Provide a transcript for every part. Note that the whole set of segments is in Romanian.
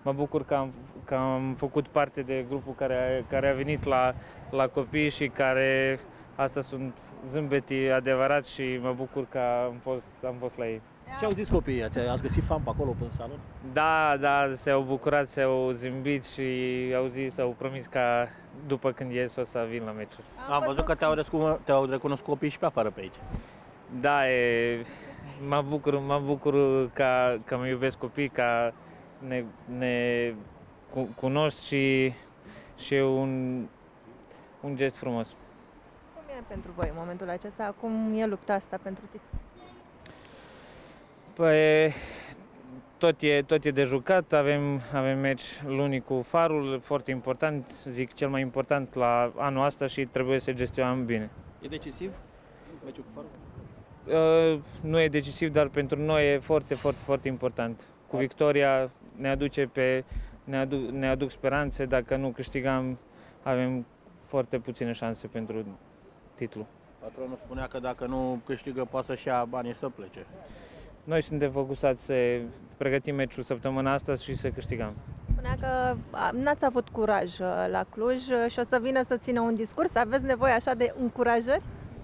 mă bucur că am făcut parte de grupul care a venit la copii și care asta sunt zâmbetii adevărați și mă bucur că am fost la ei. Ce au zis copiii? Ați găsit fan pe acolo, în salon? Da, s-au bucurat, s-au zâmbit și au promis ca după când ies o să vin la meciuri. Am văzut că te-au recunoscut copiii și pe afară pe aici. Da, mă bucur că mă iubesc copiii, că ne cunosc și e un gest frumos. Cum e pentru voi în momentul acesta? Cum e lupta asta pentru titlu? Păi, tot e de jucat, avem meci luni cu Farul, foarte important, zic cel mai important la anul ăsta și trebuie să gestionăm bine. E decisiv meciul cu Farul? Nu e decisiv, dar pentru noi e foarte important. Cu victoria ne aduc speranțe, dacă nu câștigăm avem foarte puține șanse pentru titlu. Patronul spunea că dacă nu câștigă poate să-și ia banii să plece. Noi suntem focusați să pregătim meciul săptămâna asta și să câștigăm. Spunea că n-ați avut curaj la Cluj și o să vină să țină un discurs. Aveți nevoie așa de încurajări?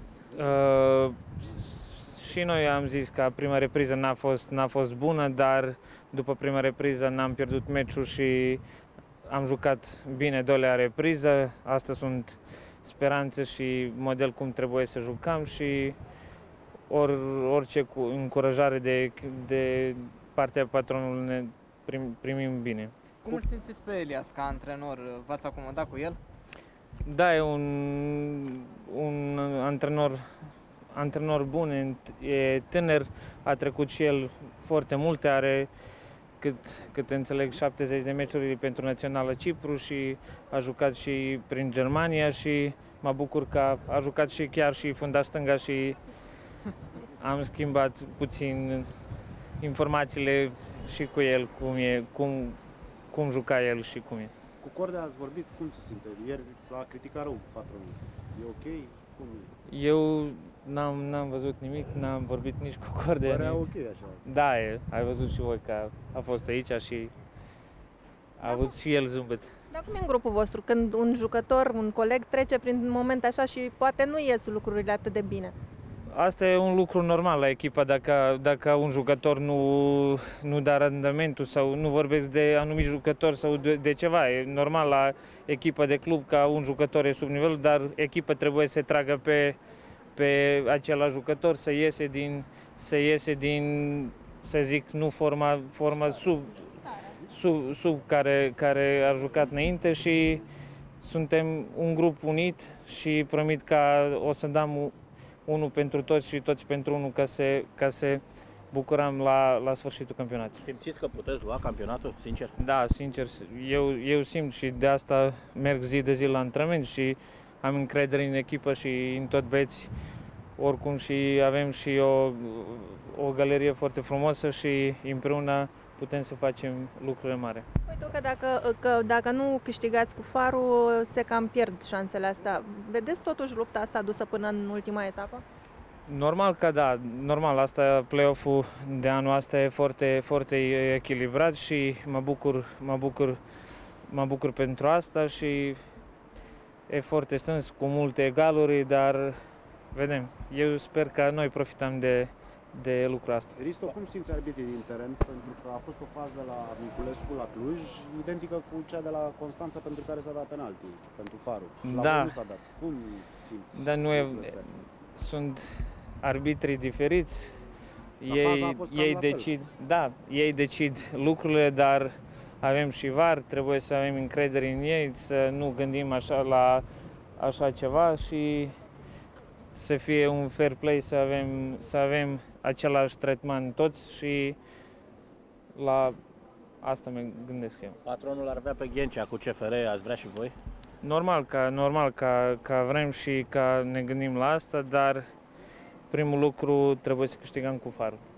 Și noi am zis că prima repriză n-a fost bună, dar după prima repriză n-am pierdut meciul și am jucat bine doilea repriză. Astea sunt speranțe și model cum trebuie să jucăm și orice încurajare de partea patronului ne primim bine. Cum îl simțiți pe Elias ca antrenor? V-ați acomodat cu el? Da, e un antrenor bun, e tânăr, a trecut și el foarte multe, are cât înțeleg 70 de meciuri pentru Naționala Cipru și a jucat și prin Germania și mă bucur că a jucat și chiar și fundaș stânga și am schimbat puțin informațiile și cu el, cum juca el și cum e. Cu Cordea ați vorbit, cum se simte? Ieri l-a criticat rău patronul. E ok? Cum e? Eu n-am văzut nimic, n-am vorbit nici cu Cordea. Părea ok așa. Da, ai văzut și voi că a fost aici și a avut și el zâmbet. Dar cum e în grupul vostru? Când un jucător, un coleg trece prin moment așa și poate nu ies lucrurile atât de bine? Asta e un lucru normal la echipă, dacă un jucător nu dă randamentul sau nu vorbesc de anumiți jucători sau de ceva. E normal la echipă de club ca un jucător e sub nivel, dar echipa trebuie să tragă pe acela jucător, să iese din, să zic, nu forma sub care a jucat înainte și suntem un grup unit și promit că o să dăm unul pentru toți și toți pentru unul ca să bucurăm la sfârșitul campionatului. Simțiți că puteți lua campionatul, sincer? Da, sincer, eu simt și de asta merg zi de zi la antrenament și am încredere în echipă și în tot băieți. Oricum și avem și o galerie foarte frumoasă și împreună putem să facem lucrurile mari. Uite că dacă nu câștigați cu Farul, se cam pierd șansele astea. Vedeți totuși lupta asta dusă până în ultima etapă? Normal că da, normal, asta play-off-ul de anul ăsta e foarte echilibrat și mă bucur pentru asta și e foarte strâns cu multe egaluri, dar vedem. Eu sper că noi profităm de lucrul ăsta. Risto, cum simți arbitrii din teren? Pentru că a fost o fază la Niculescu la Cluj, identică cu cea de la Constanța pentru care s-a dat penalti, pentru Farul. Și la voi nu s-a dat. Cum simți? Dar sunt arbitrii diferiți, ei decid lucrurile, dar avem și VAR, trebuie să avem încredere în ei, să nu gândim așa la așa ceva și să fie un fair play, să avem același tratament toți și la asta mă gândesc eu. Patronul ar avea pe Ghencea cu CFR, ați vrea și voi? Normal că vrem și că ne gândim la asta, dar primul lucru trebuie să câștigăm cu Farul.